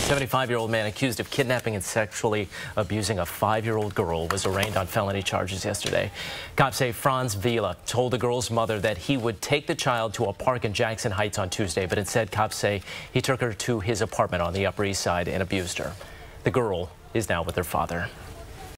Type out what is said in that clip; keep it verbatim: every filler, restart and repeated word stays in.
seventy-five-year-old man accused of kidnapping and sexually abusing a five-year-old girl was arraigned on felony charges yesterday. Cops say Franz Vila told the girl's mother that he would take the child to a park in Jackson Heights on Tuesday, but instead cops say he took her to his apartment on the Upper East Side and abused her. The girl is now with her father.